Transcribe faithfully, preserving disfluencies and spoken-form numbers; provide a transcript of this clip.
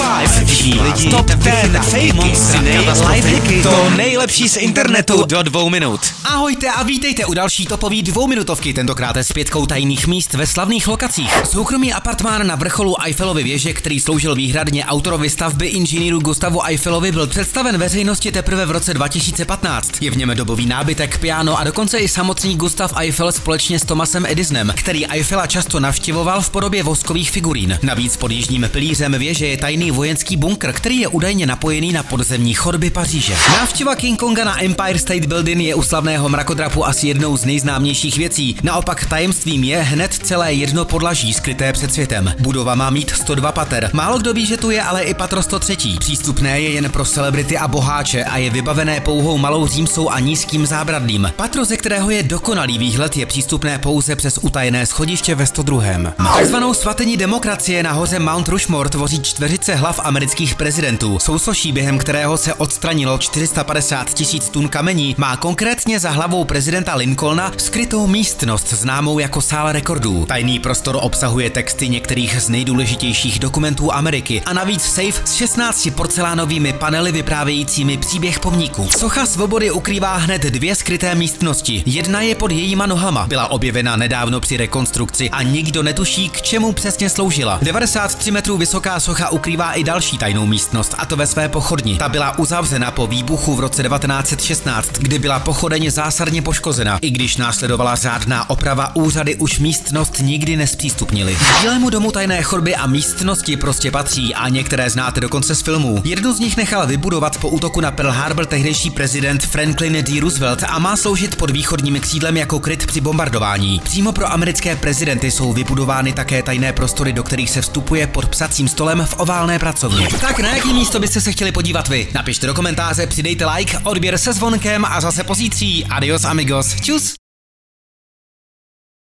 pět, všichni lidi, top deset, fejky, lifehacky, to nejlepší z internetu do dvou minut. Ahojte a vítejte u další topový dvouminutovky, tentokrát s pětkou tajných míst ve slavných lokacích. Soukromý apartmán na vrcholu Eiffelovy věže, který sloužil výhradně autorovi stavby inženýru Gustavu Eiffelovi, byl představen veřejnosti teprve v roce dva tisíce patnáct. Je v něm dobový nábytek, piano a dokonce i samotný Gustav Eiffel společně s Thomasem Edisonem, který Eiffela často navštěvoval v podobě voskových figurín. Navíc pod jižním pilířem věže je tajný vojenský bunkr, který je údajně napojený na podzemní chodby Paříže. Návštěva King Konga na Empire State Building je u slavného mrakodrapu asi jednou z nejznámějších věcí. Naopak tajemstvím je hned celé jedno podlaží skryté před světem. Budova má mít sto dva pater. Málo kdo ví, že tu je ale i patro sto tři. Přístupné je jen pro celebrity a boháče a je vybavené pouhou malou římsou a nízkým zábradlím. Patro, ze kterého je dokonalý výhled, je přístupné pouze přes utajené schodiště ve sto dva. Takzvanou svatyni demokracie na hoře Mount Rushmore tvoří čtveřice hlav amerických prezidentů. Sousoší, během kterého se odstranilo čtyři sta padesát tisíc tun kamení, má konkrétně za hlavou prezidenta Lincolna skrytou místnost známou jako sál rekordů. Tajný prostor obsahuje texty některých z nejdůležitějších dokumentů Ameriky a navíc safe s šestnácti porcelánovými panely vyprávějícími příběh pomníků. Socha svobody ukrývá hned dvě skryté místnosti. Jedna je pod jejíma nohama. Byla objevena nedávno při rekonstrukci a nikdo netuší, k čemu přesně sloužila. devadesát tři metrů vysoká socha ukrývá i další tajnou místnost, a to ve své pochodni. Ta byla uzavřena po výbuchu v roce devatenáct set šestnáct, kdy byla pochodeň zásadně poškozena. I když následovala řádná oprava, úřady už místnost nikdy nezpřístupnily. Bílému domu tajné chodby a místnosti prostě patří a některé znáte dokonce z filmů. Jednu z nich nechal vybudovat po útoku na Pearl Harbor tehdejší prezident Franklin D. Roosevelt a má sloužit pod východním křídlem jako kryt při bombardování. Přímo pro americké prezidenty jsou vybudovány také tajné prostory, do kterých se vstupuje pod psacím stolem v oválné pracovně. Tak na jaký místo byste se chtěli podívat vy? Napište do komentáře, přidejte like, odběr se zvonkem a zase pozítří. Adios amigos. Čus.